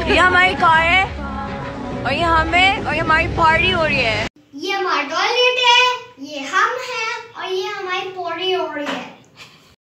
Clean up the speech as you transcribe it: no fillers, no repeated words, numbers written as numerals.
ये हमारी कार है और ये हमें और ये हमारी पार्टी हो रही है। ये हमारा टॉयलेट है, ये हम हैं और ये हमारी पॉटी हो रही है।